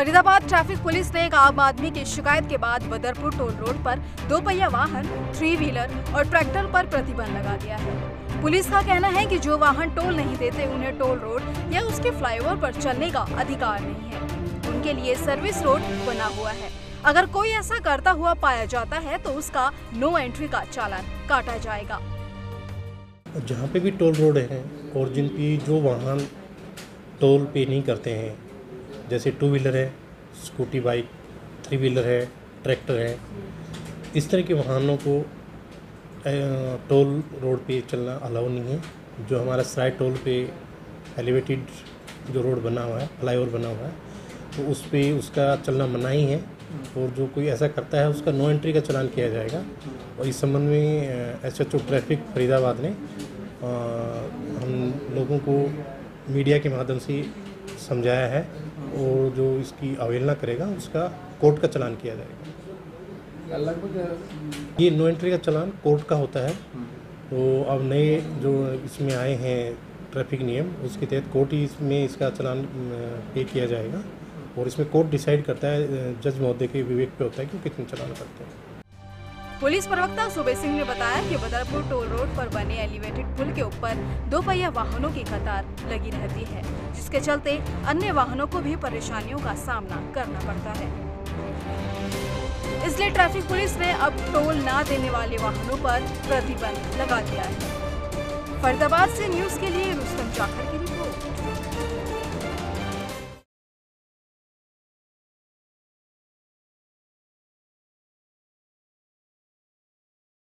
Faridabad traffic police ने एक आम आदमी की शिकायत के बाद बदरपुर टोल रोड पर 2 पहिया वाहन, 3 व्हीलर और ट्रैक्टर पर प्रतिबंध लगा दिया है। पुलिस का कहना है कि जो वाहन टोल नहीं देते उन्हें टोल रोड या उसके फ्लाईओवर पर चलने का अधिकार नहीं है। उनके लिए सर्विस रोड बना हुआ है। अगर कोई ऐसा करता हुआ पाया जाता है तो उसका नो एंट्री का चालान काटा जाएगा। जहाँ पे भी टोल रोड है और जिनकी जो वाहन टोल पे नहीं करते हैं, जैसे 2 व्हीलर है, स्कूटी, बाइक, 3 व्हीलर है, ट्रैक्टर है, इस तरह के वाहनों को टोल रोड पे चलना अलाउ नहीं है। जो हमारा सराय टोल पे एलिवेटेड जो रोड बना हुआ है, फ्लाईओवर बना हुआ है, तो उस पे उसका चलना मनाही है और जो कोई ऐसा करता है उसका नो एंट्री का चालान किया जाएगा। और इस संबंध में SHO ट्रैफिक फरीदाबाद ने हम लोगों को मीडिया के माध्यम से समझाया है और जो इसकी अवहेलना करेगा उसका कोर्ट का चालान किया जाएगा। लगभग ये नो एंट्री का चालान कोर्ट का होता है। तो अब नए जो इसमें आए हैं ट्रैफिक नियम, उसके तहत कोर्ट ही इसमें इसका चालान पे किया जाएगा और इसमें कोर्ट डिसाइड करता है, जज महोदय के विवेक पे होता है कि कितने चालान करते हैं। पुलिस प्रवक्ता सुबे सिंह ने बताया कि बदरपुर टोल रोड पर बने एलिवेटेड पुल के ऊपर 2 पहिया वाहनों की कतार लगी रहती है, जिसके चलते अन्य वाहनों को भी परेशानियों का सामना करना पड़ता है। इसलिए ट्रैफिक पुलिस ने अब टोल ना देने वाले वाहनों पर प्रतिबंध लगा दिया है। फरीदाबाद से न्यूज़ के लिए रुस्तम जाखड़ की रिपोर्ट।